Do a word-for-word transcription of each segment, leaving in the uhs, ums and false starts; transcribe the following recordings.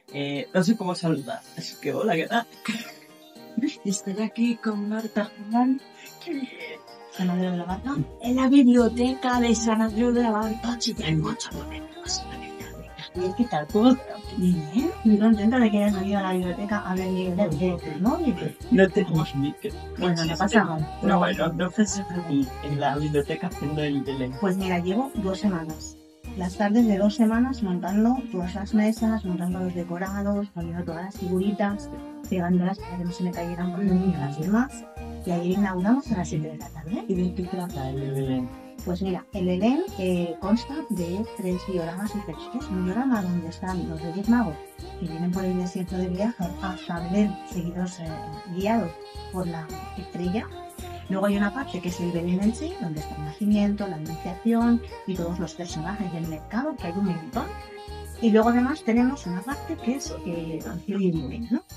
Eh, no sé cómo saludar, así que hola, ¿qué tal? Estoy aquí con Marta Juan, San Andreu de la Barca, en la biblioteca de San Andreu de la Barca. Y hay muchos momentos en la biblioteca. ¿y qué tal? ¿Todo bien? Muy contenta de que hayas venido a la biblioteca a ver libros de móvil. No tenemos micro. Bueno, no pasa nada. No, bueno, no pensé en mí, en la biblioteca haciendo el Belén. Pues mira, llevo dos semanas. Las tardes de dos semanas montando todas las mesas, montando los decorados, poniendo todas las figuritas, pegándolas para que no se me cayeran por las demás. Y ayer inauguramos a las siete de la tarde. ¿Y de qué trata el Belén? Pues mira, el Belén eh, consta de tres dioramas diferentes. Un diorama donde están los Reyes Magos que vienen por el desierto de viaje hasta Belén, seguidos, eh, guiados por la estrella. Luego hay una parte que es el Belén en sí, donde está el nacimiento, la anunciación y todos los personajes del mercado, que hay un montón. Y luego además tenemos una parte que es eh, canción y Belén, ¿no?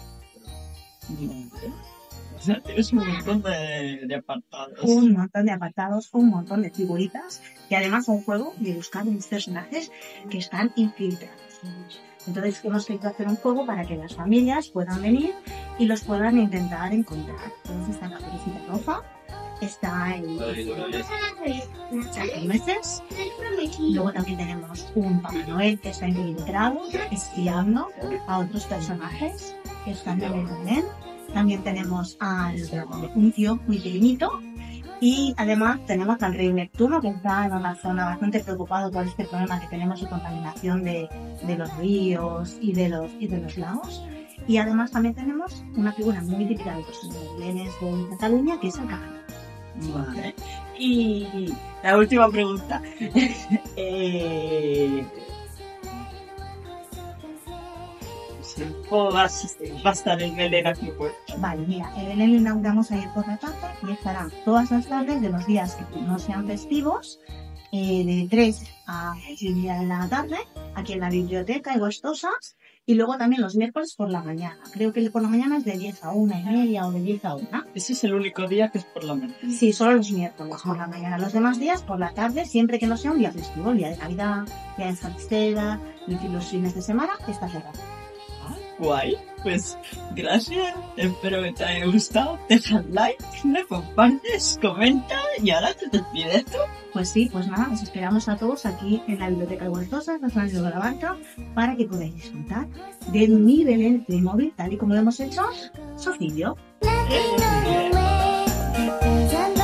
O sea, tienes un montón de, de apartados. Un montón de apartados, un montón de figuritas, y además un juego de buscar unos personajes que están infiltrados. Entonces hemos querido hacer un juego para que las familias puedan venir y los puedan intentar encontrar. Entonces está la Caperucita Roja, está el meses. Luego también tenemos un Papá Noel que está infiltrado, espiando a otros personajes que están en el Belén. También tenemos a un tío muy pequeñito. Y además tenemos al rey Neptuno, que está en una zona bastante preocupado por este problema que tenemos de contaminación de, de los ríos y de los, y de los lagos. Y además también tenemos una figura muy típica de los belenes de Cataluña, que es el cajón. Vale. Y la última pregunta. eh... ¿Cómo va a estar el Belén aquí puesto? Vale, mira, el Belén lo inauguramos ayer por la tarde y estará todas las tardes de los días que no sean festivos, eh, de tres a seis y media de la tarde, aquí en la biblioteca de Huestosas, y luego también los miércoles por la mañana. Creo que por la mañana es de diez a una y media o de diez a una. Ese es el único día que es por la mañana. Sí, solo los miércoles por la mañana. Los demás días por la tarde, siempre que no sea un día festivo, el día de Navidad, día de Santa Estela, los fines de semana, está cerrado. Guay, pues gracias, espero que te haya gustado, deja like, lo compartes, comenta y ahora te despides tú. Pues sí, pues nada, os esperamos a todos aquí en la biblioteca de Huertosas, de San Andreu de la Barca, para que podáis disfrutar de mi Belén de móvil, tal y como lo hemos hecho, Sofillo. Eh,